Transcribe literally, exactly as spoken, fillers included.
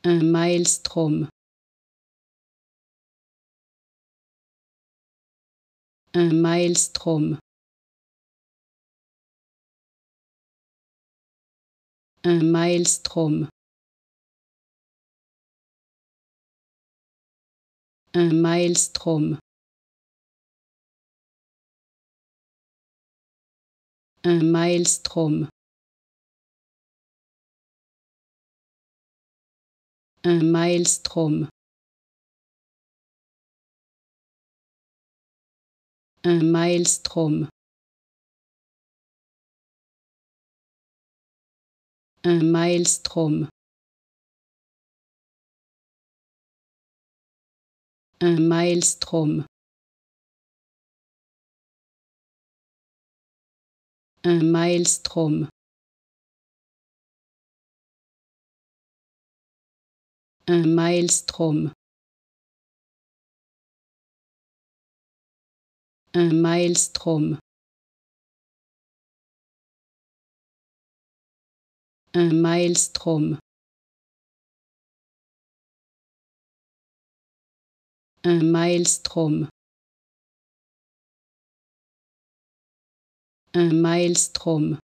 Un maelstrom. Un maelstrom. Un maelstrom. Un maelstrom. Un maelstrom. Un maelstrom. Un maelstrom. Un maelstrom. Un maelstrom. Un maelstrom. Un maelstrom. Un maelstrom. Un maelstrom. Un maelstrom. Un maelstrom.